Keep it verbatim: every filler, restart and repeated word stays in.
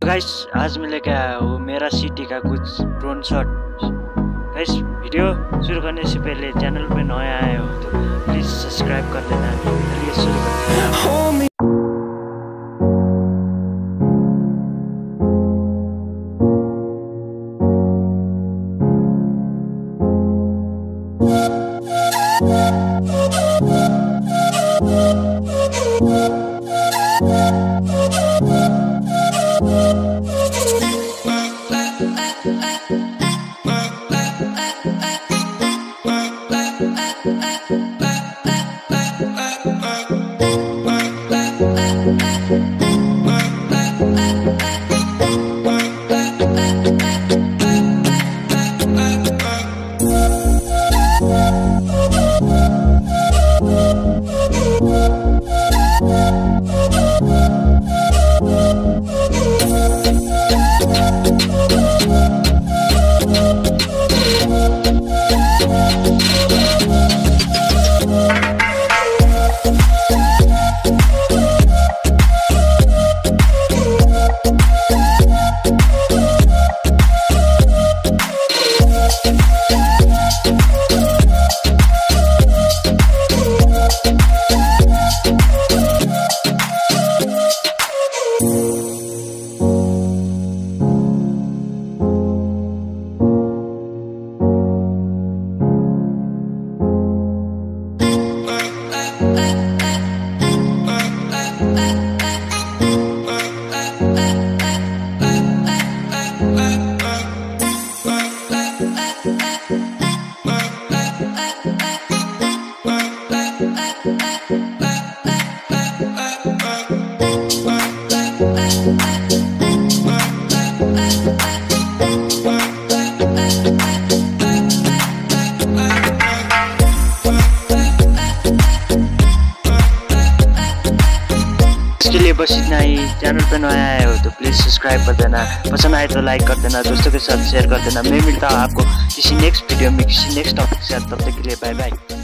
Guys आज मिलेगा वो मेरा सिटी का कुछ ड्रोन शॉट। गाइस वीडियो शुरू करने से पहले चैनल पे नया आए हो तो प्लीज सब्सक्राइब कर देना। चलिए शुरू करते हैं। इसके लिए बस इतना ही। चैनल पे नया आए हो तो प्लीज सब्सक्राइब कर देना, पसंद आए तो लाइक कर देना, दोस्तों के साथ शेयर कर देना। मैं मिलता हूँ आपको किसी नेक्स्ट वीडियो में किसी नेक्स्ट टॉपिक के साथ। तब तक के लिए बाय बाय।